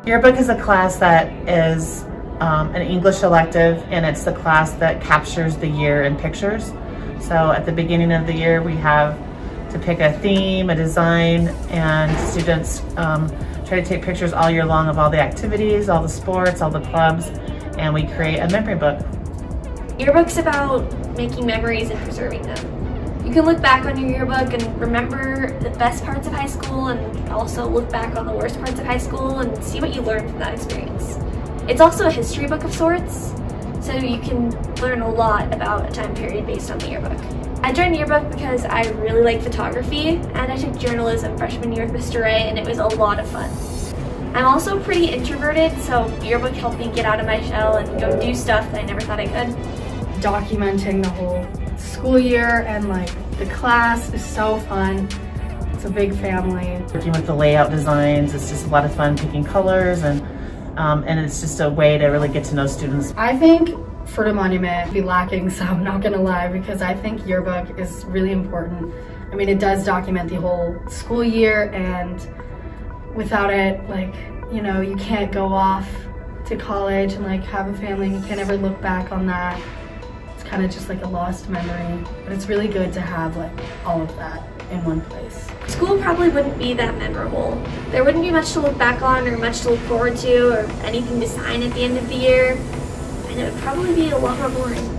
Yearbook is a class that is an English elective, and it's the class that captures the year in pictures. So at the beginning of the year, we have to pick a theme, a design, and students try to take pictures all year long of all the activities, all the sports, all the clubs, and we create a memory book. Yearbook's about making memories and preserving them. You can look back on your yearbook and remember the best parts of high school, and also look back on the worst parts of high school and see what you learned from that experience. It's also a history book of sorts, so you can learn a lot about a time period based on the yearbook. I joined Yearbook because I really like photography, and I took journalism freshman year with Mr. Ray, and it was a lot of fun. I'm also pretty introverted, so Yearbook helped me get out of my shell and go do stuff that I never thought I could. Documenting the whole school year and like the class is so fun. It's a big family. Working with the layout designs, it's just a lot of fun picking colors, and it's just a way to really get to know students. I think for the monument be lacking some, not gonna lie, because I think yearbook is really important. I mean, it does document the whole school year, and without it, like, you know, you can't go off to college and like have a family. You can't ever look back on that. It's kind of just like a lost memory, but it's really good to have like all of that in one place. School probably wouldn't be that memorable. There wouldn't be much to look back on or much to look forward to or anything to sign at the end of the year, and it would probably be a lot more boring.